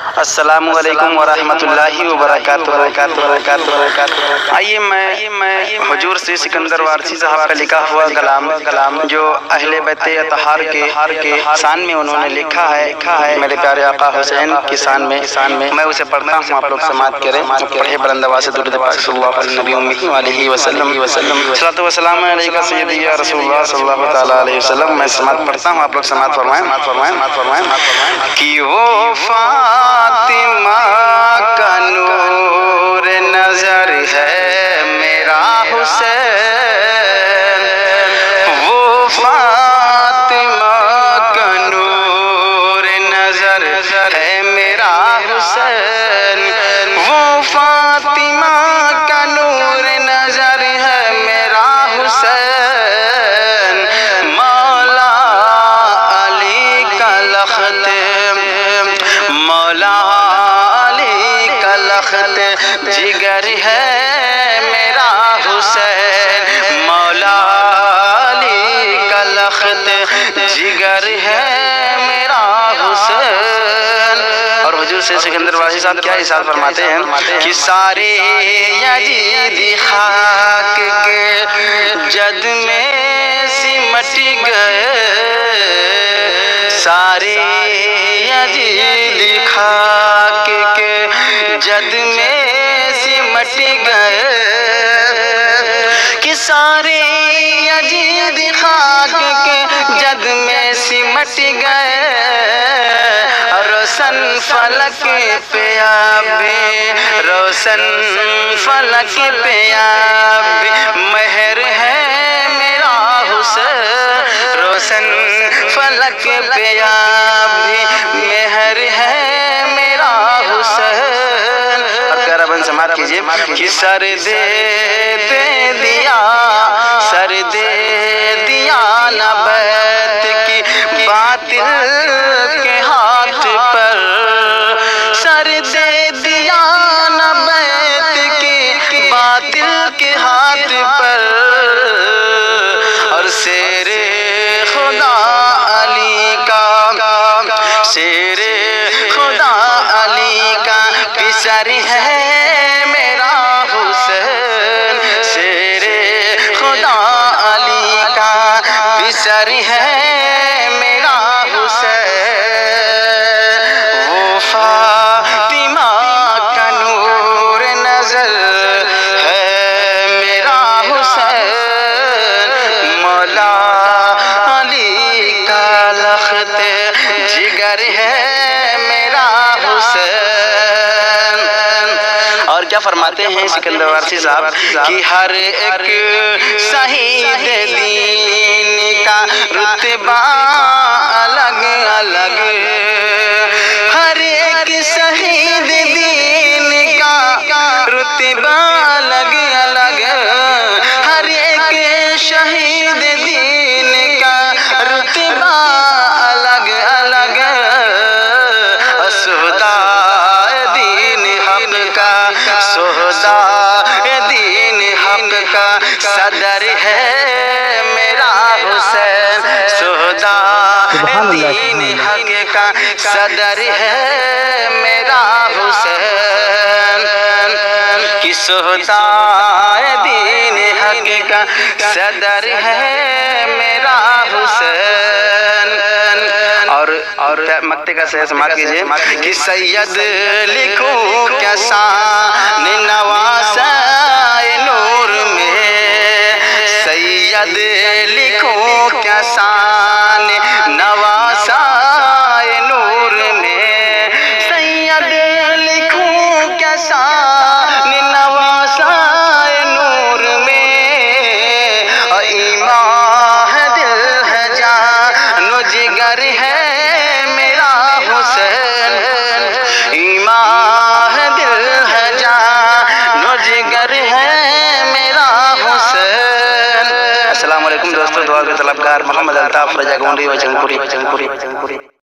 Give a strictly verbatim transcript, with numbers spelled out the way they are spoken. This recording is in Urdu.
السلام علیکم ورحمۃ اللہ وبرکاتہ۔ آئیے میں حضور سے سکندر وارسی صاحب کا لکھا ہوا کلام جو اہل بیت اطہار کے شان میں انہوں نے لکھا ہے، میرے پیارے آقا حسین کی شان میں میں اسے پڑھتا ہوں، آپ لوگ سماعت کریں۔ پڑھے بلند آواز سے درود پاک صلی اللہ علیہ نبی امہ علیہ وسلم صلاۃ و سلام علیکہ سیدی یا رسول اللہ صلی اللہ تعالیٰ علیہ وسلم۔ میں سماعت پڑھتا ہوں، آپ لوگ سماعت فرمائیں کہ وہ فاطمہ کا نور نظر ہے میرا حسین، وہ فاطمہ کا نور نظر ہے میرا حسین، وہ فاطمہ کا نور نظر ہے میرا حسین، مولا علی کا لخت مولا علی کا لخت جگر ہے میرا حسین، مولا علی کا لخت جگر ہے میرا حسین۔ اور حضور سے سکندر وارسی صاحب کیا ارشاد فرماتے ہیں کہ سارے یزیدی خاک کے جد میں سمٹ گئے، سارے یزیدی خاک کے جد میں سمٹ گئے، کہ سارے یزیدی خاک کے جد میں سمٹ گئے، روشن فلک پہ آبِ روشن فلک پہ آبِ مہر ہے میرا حسین، روشن فلک پہ آبِ مہر ہے میرا حسین۔ اور پیارا بن سماعت کیجئے کہ سر دے دے دیا سر دے دیا نہ بیت کی باطل کے ہاتھ پر، سر دے دیا نہ بیت کی باطل کے ہاتھ پر، اور شیر خدا علی کا شیر خدا علی کا پسر ہے میرا حسین، شیر خدا علی کا پسر ہے میرا حسین، وہ فاطمہ کا نور نظر ہے میرا حسین، مولا علی کا لخت جگر ہے میرا حسین۔ اور کیا فرماتے ہیں سکندر وارسی صاحب کہ ہر ایک شہید دین کا رتبہ الگ الگ، ہر ایک شہید دین کا رتبہ الگ الگ، ہر ایک شہید دین کا رتبہ الگ الگ، شہدائے دین حق کا شہدائے دین حق کا صدر ہے میرا حسین، شہدائے دین حق کا صدر ہے میرا حسین، کہ شہدائے دین حق کا صدر ہے میرا حسین۔ اور اور مکتے کا سے سماعت کیجئے کہ سید لکھوں کیا شان نواسۂ نور میں، سید لکھوں کیا شان نواسۂ نور میں، سید لکھوں کیا شان نواسۂ نور میں، اور ایمان ہے دل ہے جان و جگر ہے میرا حسین، ایمان ہے دل ہے جان و جگر ہے میرا حسین۔ السلام علیکم دوستو، دعا کے طلبگار محمد الطاف رجا گونڈی و جنگپوری